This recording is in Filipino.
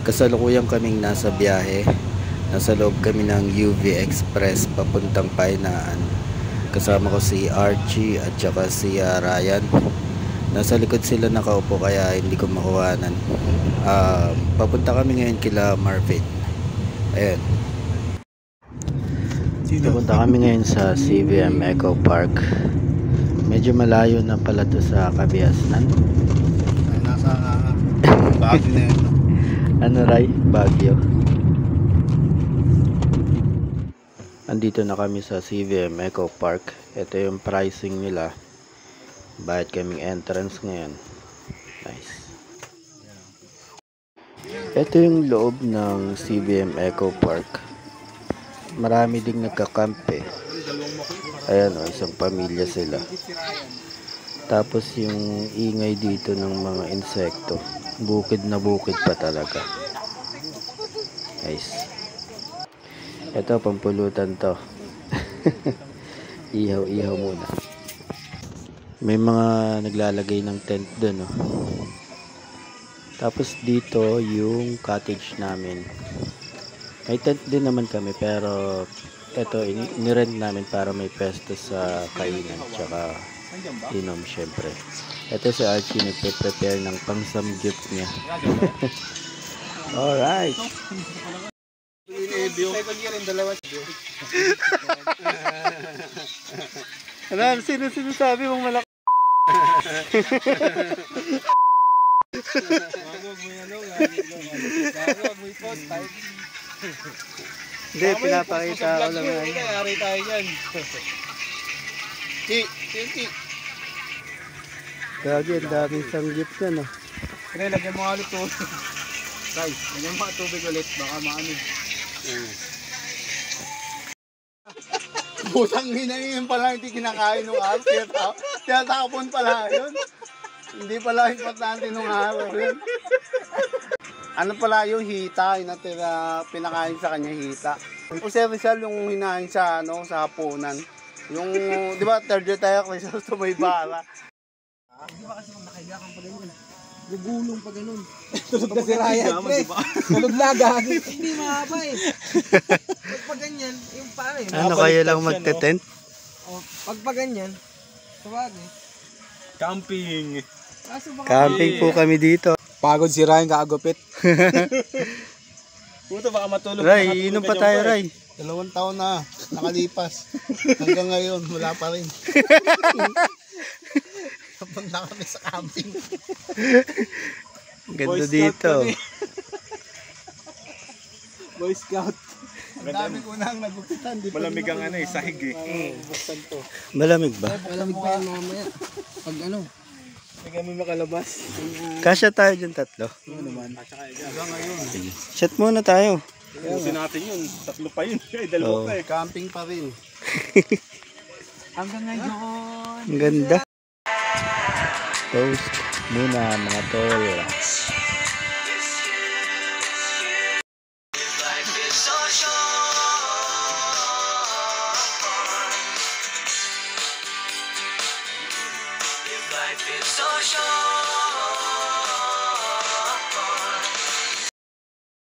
Kasalukuyan kaming nasa biyahe. Nasa loob kami ng UV Express papuntang Painaan. Kasama ko si Archie at saka si Ryan. Nasa likod sila nakaupo kaya hindi ko makuhanan. Papunta kami ngayon kila Marvin. Ayan. Papunta kami ngayon sa CVM Eco Park. Medyo malayo na pala to sa Kabiasnan. Nasa Baguio na yun. Ano Ray? Baguio. Andito na kami sa CVM Eco Park. Ito yung pricing nila. Bayad kaming entrance ngayon. Nice. Ito yung loob ng CVM Eco Park. Marami ding nagkakampe. Ayan o, isang pamilya sila. Tapos yung ingay dito ng mga insekto. Bukid na bukid pa talaga. Nice. Ito, pampulutan to. Ihaw-ihaw muna. May mga naglalagay ng tent dun, no? Tapos dito, yung cottage namin. May tent din naman kami, pero ito, inirent namin para may pesto sa kainan, tsaka inom, syempre. Ito si Archie, nagpe-prepare ng pang-samgyup niya. Alright. Ano, sino sabi mong malaki? Hindi, pinapakita ko lang yan. Ari tayo yan. Ti. Gagi, ang daming sanggip na, no? Kaya lagyan mo ulit to. Guys, lagyan mo tubig ulit. Baka maano. Putang ina yun pala hindi kinakain nung araw. Tinatapon pala yun. Hindi pala importante nung araw yun. Ano pala yung hita, yung pinakain sa kanya hita. O servicial yung hinahin sa, sa hapunan. Yung, di ba, third year tayo kasi sa may bara. Di ba kasi kung nakahiga kang pa ganyan, gugulong pa ganun. Tulog na si Ryan, pre. Tulog na, gagi. Hindi mahaba eh. Pag ganyan, yung paano yun? Ano kayo lang magte-tent? Pag ganyan, sabagay. Camping. Camping po kami dito. Pagod si Ryan, kaagupit. Puto, baka matulog. Ray, inom pa tayo, Ray. 2 taon na, nakalipas. Hanggang ngayon, wala pa rin. Punta kami sa camping. Ganda dito. Boy Scout. Ang dami ko nang nagupitan. Malamig ang sahig eh. Malamig ba? Malamig pa yan mamaya. Pag ano. Hindi kami makalabas. Kasya tayo dyan tatlo. Ano naman? Hanggang ngayon. Sige. Shot muna tayo. Ubusin natin yun. 3 pa yun. Dalawa pa eh. Camping pa rin. Hanggang ngayon. Ang ganda. Toast muna mga tol.